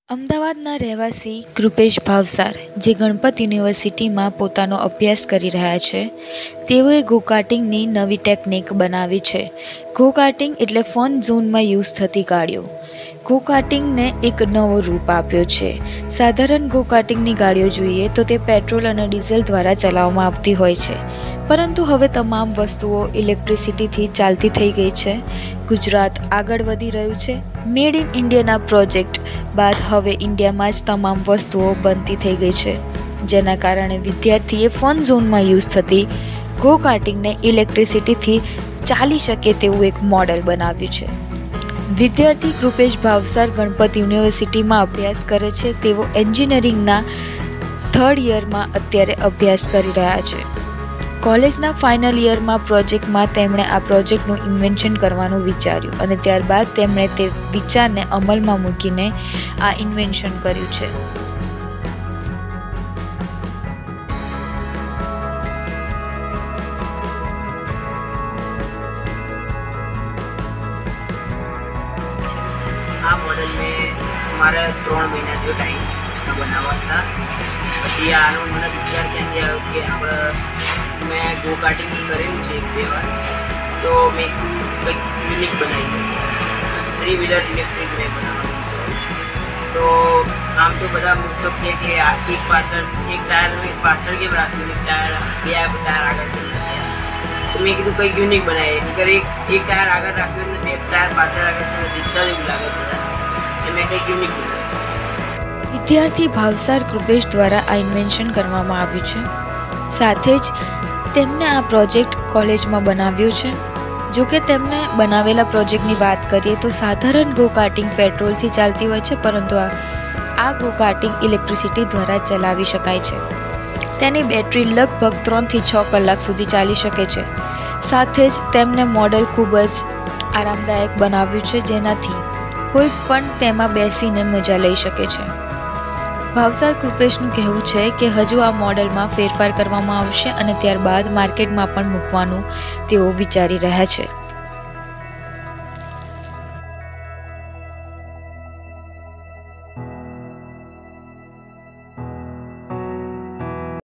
અમદાવાદના રહેવાસી કૃપેશ ભાવસાર, જે ગણપત યુનિવર્સિટીમાં પોતાનો અભ્યાસ કરી રહ્યા છે, તેઓએ ગો-કાર્ટિંગની નવી ટેકનિક બનાવી છે. ગો-કાર્ટિંગ એટલે ફન ઝોનમાં યુઝ થતી ગાડીઓ. ગો-કાર્ટિંગને એક નવો રૂપ આપ્યો છે. સાધારણ ગો-કાર્ટિંગની ગાડીઓ જોઈએ તો તે પેટ્રોલ અને ડીઝલ દ્વારા ચલાવવામાં આવતી હોય છે, પરંતુ હવે તમામ વસ્તુઓ ઇલેક્ટ્રિસિટીથી ચાલતી થઈ ગઈ છે. ગુજરાત આગળ વધી રહ્યું છે. મેડ ઇન ઇન્ડિયાના પ્રોજેક્ટ બાદ હવે ઇન્ડિયામાં જ તમામ વસ્તુઓ બનતી થઈ ગઈ છે, જેના કારણે વિદ્યાર્થીએ ફન ઝોનમાં યુઝ થતી ગો-કાર્ટિંગને ઇલેક્ટ્રિસિટીથી ચાલી શકે તેવું એક મોડેલ બનાવ્યું છે. વિદ્યાર્થી કૃપેશ ભાવસાર ગણપત યુનિવર્સિટીમાં અભ્યાસ કરે છે. તેઓ એન્જિનિયરિંગના 3rd યરમાં અત્યારે અભ્યાસ કરી રહ્યા છે. કોલેજના ફાઇનલ યરમાં પ્રોજેક્ટમાં તેમણે આ પ્રોજેક્ટનું ઇન્વેન્શન કરવાનું વિચાર્યું અને ત્યારબાદ તેમણે તે વિચારને અમલમાં મૂકીને આ ઇન્વેન્શન કર્યું છે. આ मॉडल में हमारा 3 महीना जो टाइम बनावा था. પછી આનો મને વિચાર ક્યાંથી આવ્યો કે આપણે મેં ગો કાર્ટિંગ કરેલું છે 1-2 વાર, તો મેં કંઈક યુનિક બનાવી 3 વ્હીલર ઇલેક્ટ્રિક મેં બનાવવાનું વિચાર્યું. તો આમ તો બધા મોસ્ટ ઓફ કે એક ટાયર પાછળ કેમ રાખ્યું, એક ટાયર આગળ કેમ રાખ્યા. તો મેં કીધું કંઈક યુનિક બનાવીએ. નહીંતર એક ટાયર આગળ રાખ્યું અને 2 ટાયર પાછળ રાખ્યું, રિક્ષા જેવું લાગે બધા. એ મેં કંઈક યુનિક બનાવ્યું. વિદ્યાર્થી ભાવસાર કૃપેશ દ્વારા આ ઇન્વેન્શન કરવામાં આવ્યું છે. સાથે જ તેમને આ પ્રોજેક્ટ કોલેજમાં બનાવ્યો છે. જો કે તેમને બનાવેલા પ્રોજેક્ટની વાત કરીએ તો સાધારણ ગો-કાર્ટિંગ પેટ્રોલથી ચાલતી હોય છે, પરંતુ આ ગો-કાર્ટિંગ ઇલેક્ટ્રિસિટી દ્વારા ચલાવી શકાય છે. તેની બેટરી લગભગ 3 થી 6 કલાક સુધી ચાલી શકે છે. સાથે જ તેમને મોડેલ ખૂબ જ આરામદાયક બનાવ્યું છે, જેનાથી કોઈ પણ તેમાં બેસીને મજા લઈ શકે છે. ભાવસાર કૃપેશનું કહેવું છે કે હજુ આ મોડેલમાં ફેરફાર કરવામાં આવશે અને ત્યારબાદ માર્કેટમાં પણ મૂકવાનું તેઓ વિચારી રહ્યા છે.